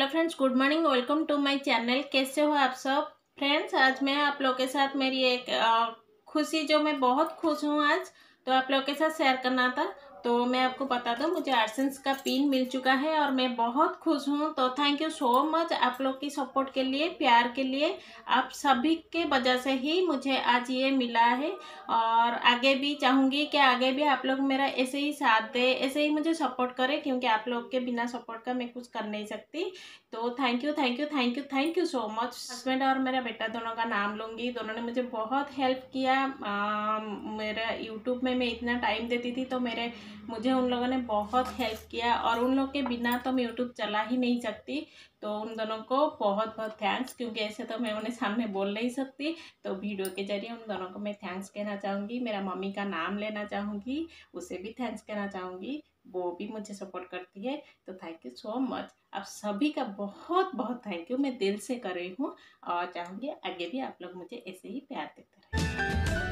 Hello friends, good morning. Welcome to my channel. कैसे हो आप सब फ्रेंड्स? आज मैं आप लोग के साथ मेरी एक खुशी, जो मैं बहुत खुश हूँ आज, तो आप लोग के साथ शेयर करना था। तो मैं आपको बता दूं, मुझे आर्सेंस का पिन मिल चुका है और मैं बहुत खुश हूँ। तो थैंक यू सो मच आप लोग की सपोर्ट के लिए, प्यार के लिए। आप सभी के वजह से ही मुझे आज ये मिला है और आगे भी चाहूँगी कि आगे भी आप लोग मेरा ऐसे ही साथ दे, ऐसे ही मुझे सपोर्ट करें, क्योंकि आप लोग के बिना सपोर्ट का मैं कुछ कर नहीं सकती। तो thank you thank you thank you thank you so much. Husband और मेरा बेटा दोनों का नाम लूँगी। दोनों ने मुझे बहुत हेल्प किया। मेरा यूट्यूब में मैं इतना टाइम देती थी, तो मुझे उन लोगों ने बहुत हेल्प किया और उन लोग के बिना तो मैं यूट्यूब चला ही नहीं सकती। तो उन दोनों को बहुत बहुत थैंक्स, क्योंकि ऐसे तो मैं उन्हें सामने बोल नहीं सकती। तो वीडियो के जरिए उन दोनों को मैं थैंक्स कहना चाहूँगी। मेरा मम्मी का नाम लेना चाहूँगी, उसे भी थैंक्स कहना चाहूँगी। वो भी मुझे सपोर्ट करती है। तो थैंक यू सो मच। आप सभी का बहुत बहुत थैंक यू, मैं दिल से कर रही हूँ और चाहूँगी आगे भी आप लोग मुझे ऐसे ही प्यार देते रहें।